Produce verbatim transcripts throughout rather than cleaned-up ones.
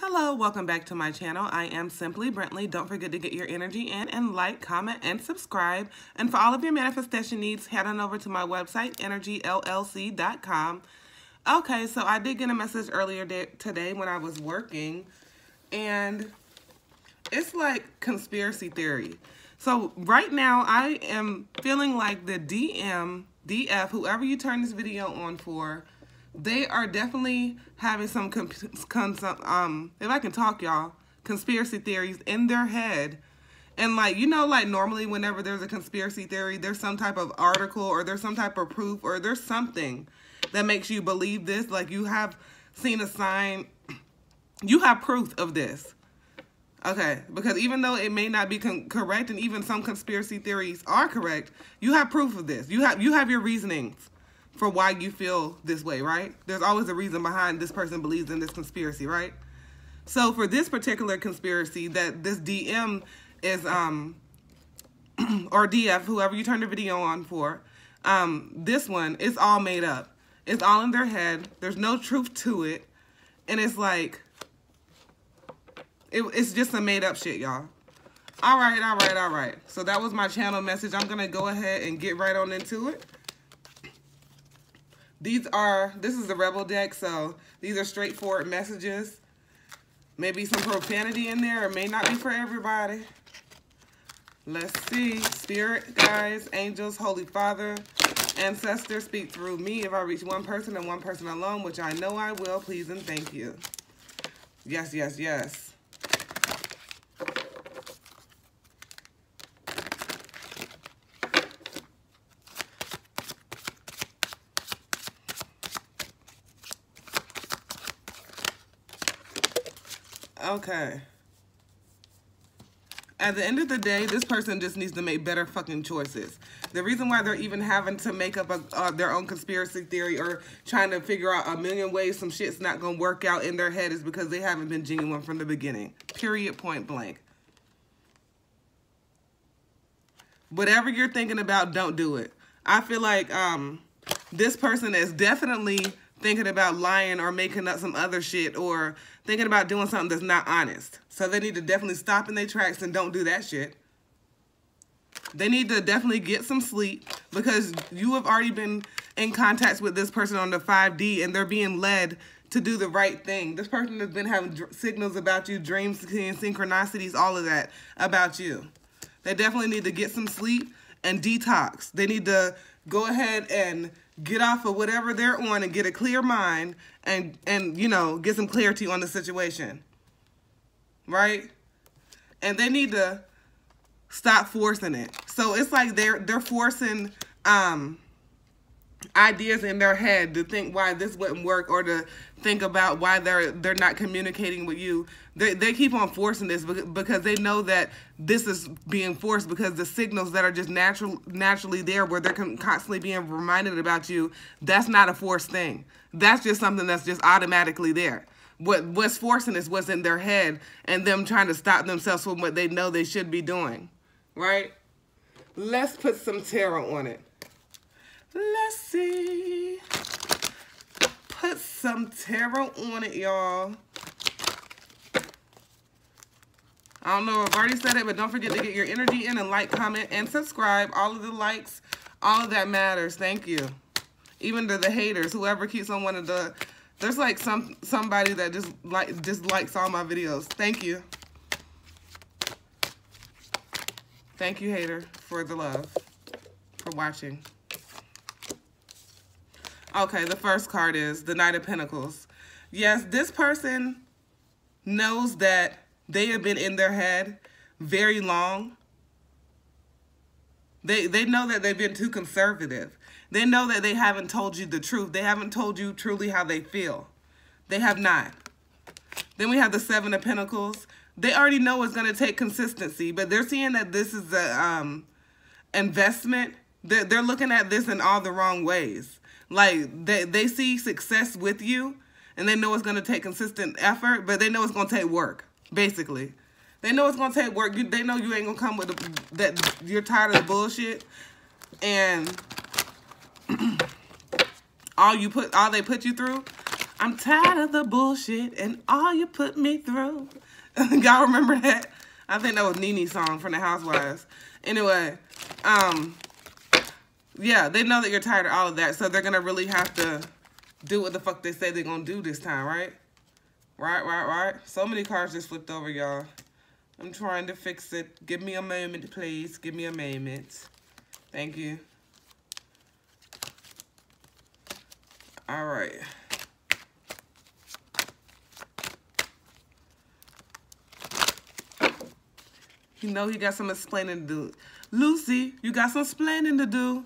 Hello, welcome back to my channel. I am Simply Brentley. Don't forget to get your energy in and like, comment, and subscribe. And for all of your manifestation needs, head on over to my website, energy L L C dot com. Okay, so I did get a message earlier today when I was working, and it's like conspiracy theory. So right now I am feeling like the D M, D F, whoever you turn this video on for, they are definitely having some, um, if I can talk, y'all, conspiracy theories in their head. And like, you know, like normally whenever there's a conspiracy theory, there's some type of article or there's some type of proof or there's something that makes you believe this. Like you have seen a sign, you have proof of this. Okay, because even though it may not be con correct, and even some conspiracy theories are correct, you have proof of this. You have you have your reasonings for why you feel this way, right? There's always a reason behind this person believes in this conspiracy, right? So for this particular conspiracy that this D M is, um, or D F, whoever you turn the video on for, um, this one, it's all made up. It's all in their head. There's no truth to it. And it's like, it, it's just some made up shit, y'all. All right, all right, all right. So that was my channel message. I'm going to go ahead and get right on into it. These are, this is the Rebel deck, so these are straightforward messages. Maybe some profanity in there. It may not be for everybody. Let's see. Spirit, guys, angels, Holy Father, ancestors, speak through me. If I reach one person and one person alone, which I know I will, please and thank you. Yes, yes, yes. Okay. At the end of the day, this person just needs to make better fucking choices. The reason why they're even having to make up a, uh, their own conspiracy theory or trying to figure out a million ways some shit's not going to work out in their head is because they haven't been genuine from the beginning. Period, point blank. Whatever you're thinking about, don't do it. I feel like um, this person is definitely thinking about lying or making up some other shit or thinking about doing something that's not honest. So they need to definitely stop in their tracks and don't do that shit. They need to definitely get some sleep because you have already been in contact with this person on the five D and they're being led to do the right thing. This person has been having signals about you, dreams, synchronicities, all of that about you. They definitely need to get some sleep and detox. They need to go ahead and get off of whatever they're on and get a clear mind and, and you know, get some clarity on the situation. Right? And they need to stop forcing it. So it's like they're, they're forcing um, ideas in their head to think why this wouldn't work or to think about why they're, they're not communicating with you. They, they keep on forcing this because they know that this is being forced because the signals that are just natural, naturally there where they're constantly being reminded about you, that's not a forced thing. That's just something that's just automatically there. What, what's forcing is what's in their head and them trying to stop themselves from what they know they should be doing. Right? Let's put some tarot on it. Let's see. Put some tarot on it, y'all. I don't know if I've already said it, but don't forget to get your energy in and like, comment, and subscribe. All of the likes, all of that matters. Thank you. Even to the haters, whoever keeps on one of the... There's like some somebody that just like dislikes all my videos. Thank you. Thank you, hater, for the love, for watching. Okay, the first card is the Knight of Pentacles. Yes, this person knows that they have been in their head very long. They, they know that they've been too conservative. They know that they haven't told you the truth. They haven't told you truly how they feel. They have not. Then we have the Seven of Pentacles. They already know it's going to take consistency, but they're seeing that this is a um, investment. They're, they're looking at this in all the wrong ways. Like, they, they see success with you, and they know it's going to take consistent effort, but they know it's going to take work, basically. They know it's going to take work. You, they know you ain't going to come with the, that you're tired of the bullshit, and all you put, all they put you through, I'm tired of the bullshit and all you put me through. Y'all remember that? I think that was Nene's song from the Housewives. Anyway, um, yeah, they know that you're tired of all of that, so they're going to really have to do what the fuck they say they're going to do this time, right? Right, right, right. So many cards just flipped over, y'all. I'm trying to fix it. Give me a moment, please. Give me a moment. Thank you. All right. You know he got some explaining to do. Lucy, you got some explaining to do.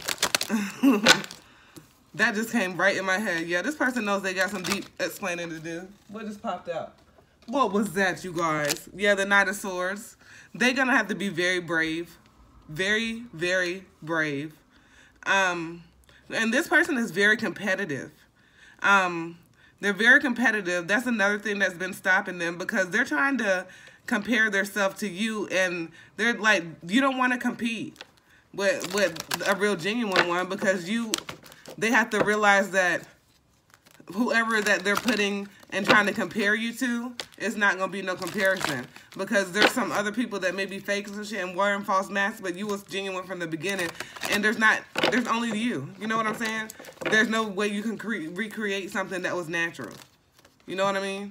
That just came right in my head. Yeah, this person knows they got some deep explaining to do. What just popped out? What was that, you guys? Yeah, the Knight of Swords. They're going to have to be very brave. Very, very brave. Um, and this person is very competitive. Um, they're very competitive. That's another thing that's been stopping them because they're trying to compare themselves to you, and they're like, you don't want to compete with, with a real genuine one because you... They have to realize that whoever that they're putting and trying to compare you to, it's not going to be no comparison. Because there's some other people that may be fakes and shit and wearing false masks, but you was genuine from the beginning. And there's not, there's only you. You know what I'm saying? There's no way you can cre recreate something that was natural. You know what I mean?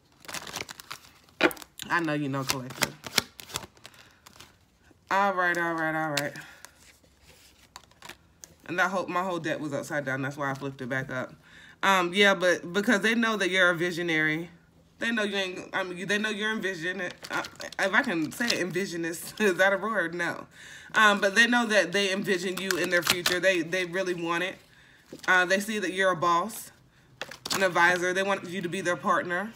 I know you know, collective. All right, all right, all right. And I hope my whole deck was upside down. That's why I flipped it back up. Um, yeah, but because they know that you're a visionary. They know you ain't, I mean, they know you're envision. Uh, if I can say it, envisionist, is that a word? No. Um, but they know that they envision you in their future. They, they really want it. Uh, they see that you're a boss, an advisor. They want you to be their partner.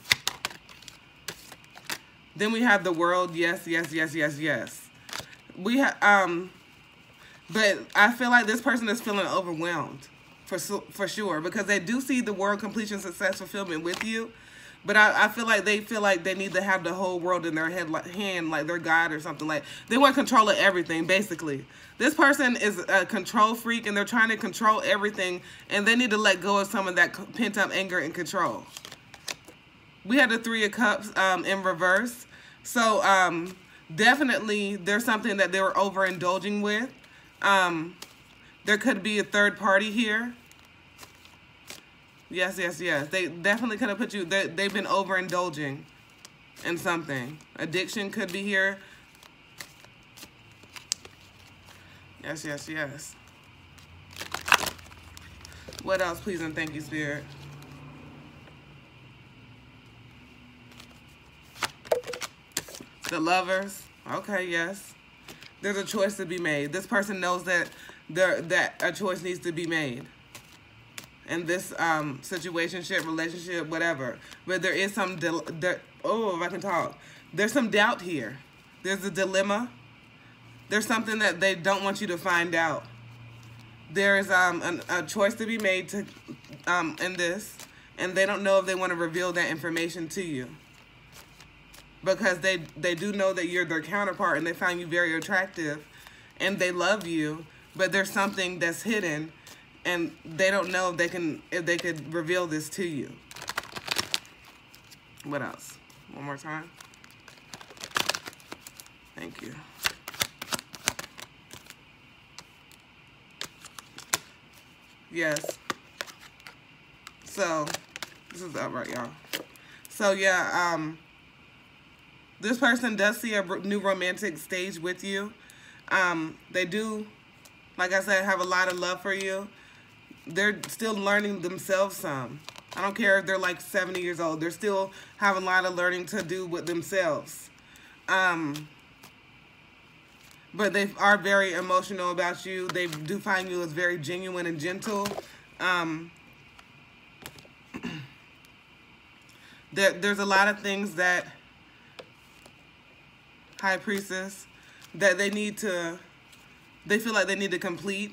Then we have the World. Yes, yes, yes, yes, yes. We have, um... But I feel like this person is feeling overwhelmed, for for sure, because they do see the world completion, success, fulfillment with you. But I, I feel like they feel like they need to have the whole world in their head, like, hand, like their God or something. Like they want control of everything, basically. This person is a control freak, and they're trying to control everything, and they need to let go of some of that pent-up anger and control. We had the Three of Cups um, in reverse. So um, definitely there's something that they were overindulging with. Um, there could be a third party here. Yes, yes, yes. They definitely could have put you, they, they've been overindulging in something. Addiction could be here. Yes, yes, yes. What else, please and thank you, Spirit? The Lovers. Okay, yes. There's a choice to be made. This person knows that there that a choice needs to be made in this um, situationship, relationship, whatever. But there is some, there, oh, if I can talk. There's some doubt here. There's a dilemma. There's something that they don't want you to find out. There is um, an, a choice to be made to um, in this, and they don't know if they want to reveal that information to you. Because they, they do know that you're their counterpart and they find you very attractive and they love you, but there's something that's hidden and they don't know if they can if they could reveal this to you. What else? One more time. Thank you. Yes. So this is up, right, y'all? So yeah, um this person does see a new romantic stage with you. Um, they do, like I said, have a lot of love for you. They're still learning themselves some. I don't care if they're like seventy years old. They're still having a lot of learning to do with themselves. Um, but they are very emotional about you. They do find you as very genuine and gentle. Um, there, there's a lot of things that High Priestess, that they need to, they feel like they need to complete.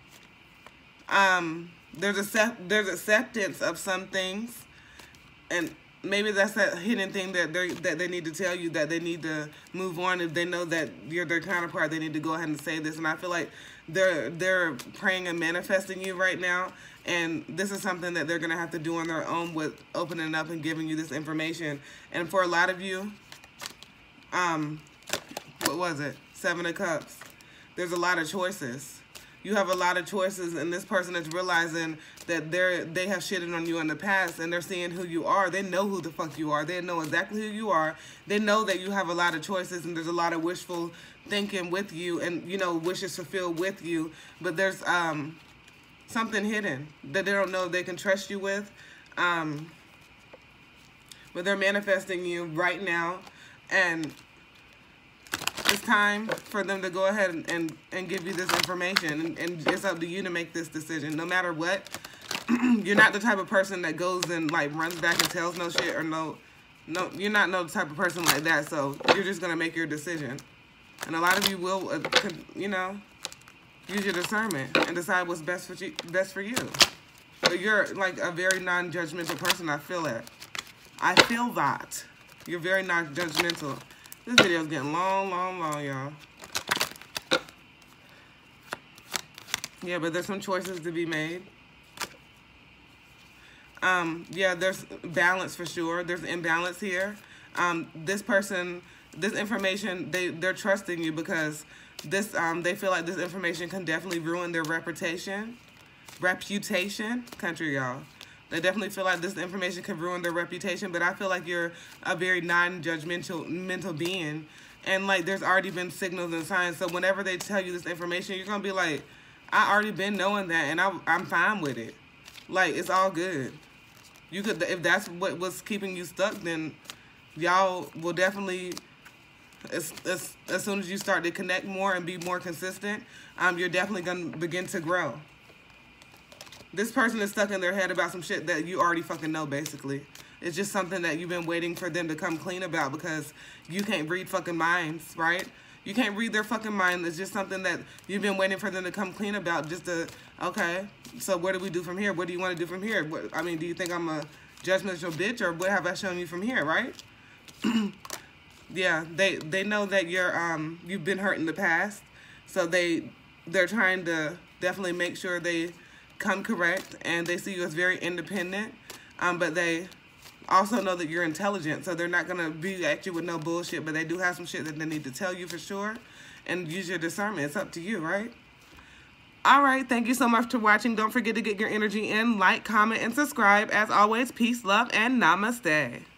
Um, there's accept, there's acceptance of some things, and maybe that's that hidden thing that they that they need to tell you, that they need to move on. If they know that you're their counterpart, they need to go ahead and say this. And I feel like they're they're praying and manifesting you right now, and this is something that they're gonna have to do on their own with opening up and giving you this information. And for a lot of you, um, what was it? Seven of Cups. There's a lot of choices. You have a lot of choices, and this person is realizing that they're they have shitted on you in the past, and they're seeing who you are. They know who the fuck you are. They know exactly who you are. They know that you have a lot of choices, and there's a lot of wishful thinking with you, and you know, wishes fulfilled with you. But there's um something hidden that they don't know they can trust you with. Um, but they're manifesting you right now, and it's time for them to go ahead and, and, and give you this information, and, and it's up to you to make this decision. No matter what, you're not the type of person that goes and like runs back and tells no shit, or no, no, you're not no type of person like that. So you're just gonna make your decision, and a lot of you will, uh, you know, use your discernment and decide what's best for you. Best for you. But you're like a very non-judgmental person. I feel it. I feel that you're very non-judgmental. This video is getting long, long, long, y'all. Yeah, but there's some choices to be made. Um, yeah, there's balance for sure. There's imbalance here. Um, this person, this information, they, they're trusting you because this, um, they feel like this information can definitely ruin their reputation. Reputation. Country, y'all. They definitely feel like this information could ruin their reputation, but I feel like you're a very non-judgmental mental being. And, like, there's already been signals and signs. So whenever they tell you this information, you're going to be like, I already been knowing that, and I, I'm fine with it. Like, it's all good. You could, if that's what was keeping you stuck, then y'all will definitely, as, as, as soon as you start to connect more and be more consistent, um, you're definitely going to begin to grow. This person is stuck in their head about some shit that you already fucking know, basically. It's just something that you've been waiting for them to come clean about because you can't read fucking minds, right? You can't read their fucking mind. It's just something that you've been waiting for them to come clean about just to, okay, so what do we do from here? What do you want to do from here? What, I mean, do you think I'm a judgmental bitch, or what have I shown you from here, right? Yeah, they, they know that you're, um, you've been hurt in the past, so they, they're trying to definitely make sure they come correct, and they see you as very independent, um, but they also know that you're intelligent, so they're not going to be at you with no bullshit, but they do have some shit that they need to tell you for sure, and use your discernment. It's up to you, right? All right, thank you so much for watching. Don't forget to get your energy in, like, comment, and subscribe. As always, peace, love, and namaste.